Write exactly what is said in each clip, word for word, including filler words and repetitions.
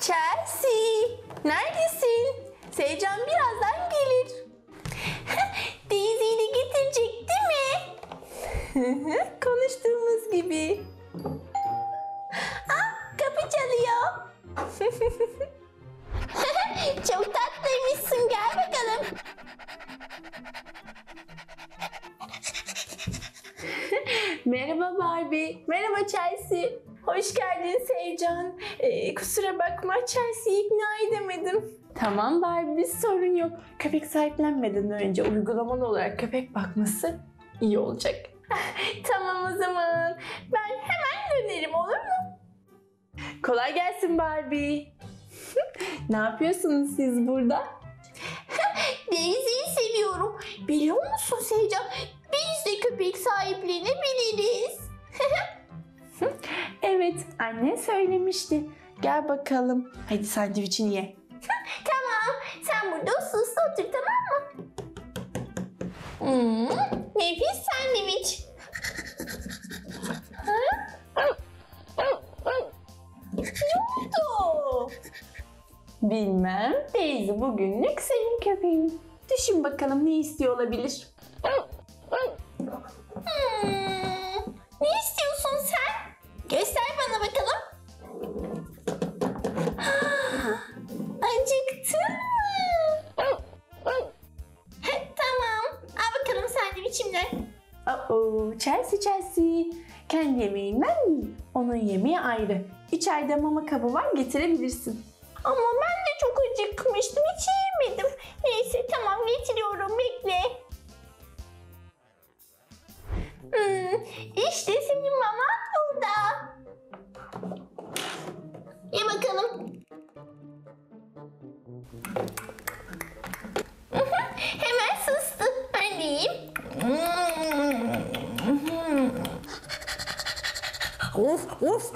Chelsea, neredesin? Sevcan birazdan gelir. Daisy'yi de getirecek değil mi? Konuştuğumuz gibi. Ah, kapı çalıyor. Çok tatlıymışsın, gel bakalım. Merhaba Barbie, merhaba Chelsea. Hoş geldin Sevcan. Ee, kusura bakma, Chelsea'yi ikna edemedim. Tamam Barbie, sorun yok. Köpek sahiplenmeden önce uygulamalı olarak köpek bakması iyi olacak. Tamam o zaman. Ben hemen dönerim, olur mu? Kolay gelsin Barbie. Ne yapıyorsunuz siz burada? Daisy'yi seviyorum. Biliyor musun Sevcan? Biz de köpek sahiplenebiliriz. Evet, anne söylemişti. Gel bakalım. Hadi sandviçini ye. Tamam, sen burada uslu uslu otur, tamam mı? Hmm, nefis sandviç. Ne oldu? Bilmem. Daisy bugünlük senin köpeğin. Düşün bakalım ne istiyor olabilir? Hmm, ne istiyorsun sen? Göster bana bakalım. Acıktın mı? Tamam. Al bakalım sandviçimden. Oh, Chelsea Chelsea. Kendi yemeğinden değil. Onun yemeği ayrı. İçeride mama kabı var, getirebilirsin. Ama ben de çok acıkmıştım. Hiç yemedim. Neyse tamam, getiriyorum. Bekle. Hmm, işte senin maman burada. Ye bakalım. Hemen sustu. Ben de yiyeyim. Of of.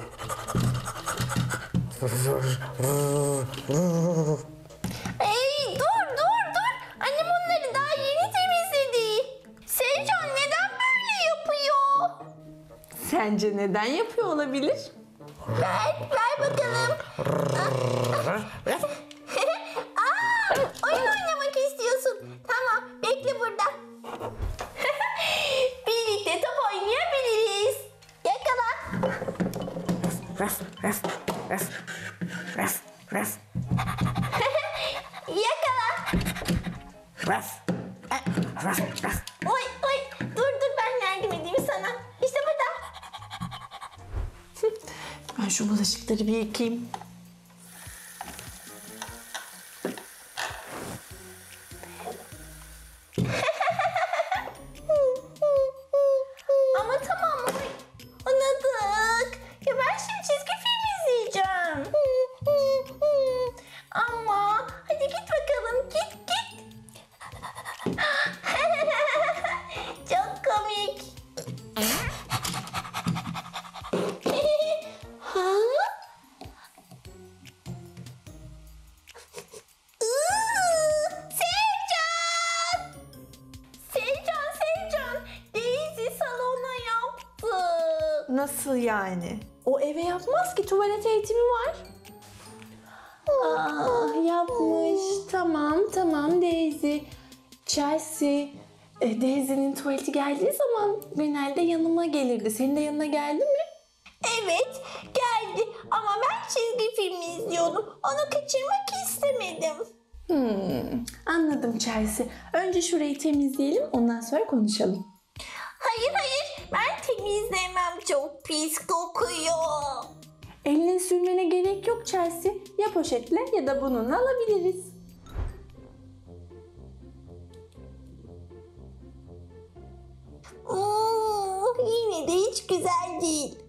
Hey dur dur dur. Annem onları daha yeni temizledi. Sevcan neden böyle yapıyor? Sence neden yapıyor olabilir? Ver, ver bakalım. Aa, oyun oynamak istiyorsun. Tamam, bekle burada. Birlikte top oynayabiliriz. Yakala. Raf, raf, raf, raf, raf. Yakala. Raf, raf, raf. Oy, oy, dur dur, ben yardım edeyim sana. İşte burada. Ben şu bulaşıkları bir yıkayayım. Ama tamam mı? Anladık. Ya ben şimdi çizgi film izleyeceğim. Ama hadi git bakalım, git git. Çok komik. Ha? Sevcan! Sevcan, Sevcan! Daisy salona yaptı. Nasıl yani? O eve yapmaz ki, tuvalet eğitimi var. Aa, yapmış. Tamam, tamam Daisy. Chelsea, e, Daisy'nin tuvaleti geldiği zaman genelde yanıma gelirdi. Senin de yanına geldi mi? Evet, geldi. Ama ben çizgi filmi izliyordum. Onu kaçırmak istemedim. Hmm, anladım Chelsea. Önce şurayı temizleyelim, ondan sonra konuşalım. Hayır hayır, ben temizlemem. Çok pis kokuyor. Elini sürmene gerek yok Chelsea. Ya poşetle ya da bununla alabiliriz. Oo, yine de hiç güzel değil.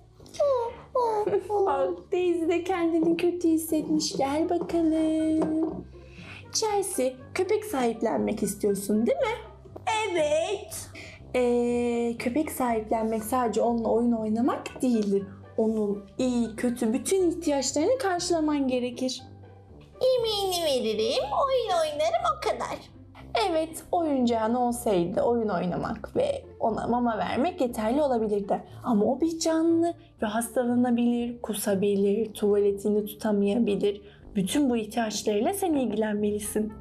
Bak Daisy de kendini kötü hissetmiş. Gel bakalım. Chelsea, köpek sahiplenmek istiyorsun değil mi? Evet. Ee, köpek sahiplenmek sadece onunla oyun oynamak değildir. Onun iyi, kötü bütün ihtiyaçlarını karşılaman gerekir. Yemeğini veririm, oyun oynarım, o kadar. Evet, oyuncağın olsaydı oyun oynamak ve ona mama vermek yeterli olabilirdi. Ama o bir canlı ve hastalanabilir, kusabilir, tuvaletini tutamayabilir. Bütün bu ihtiyaçlarıyla sen ilgilenmelisin.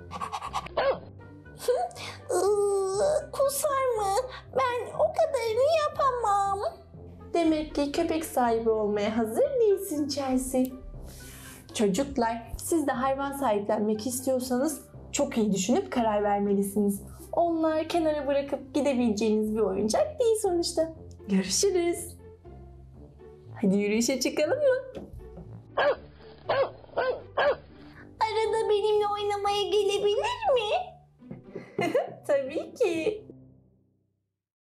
Kusar mı? Ben o kadarını yapamam. Demek ki köpek sahibi olmaya hazır değilsin Chelsea. Çocuklar, siz de hayvan sahiplenmek istiyorsanız çok iyi düşünüp karar vermelisiniz. Onlar kenara bırakıp gidebileceğiniz bir oyuncak değil sonuçta. Görüşürüz. Hadi yürüyüşe çıkalım mı? Arada benimle oynamaya gelebilir mi? Tabii ki.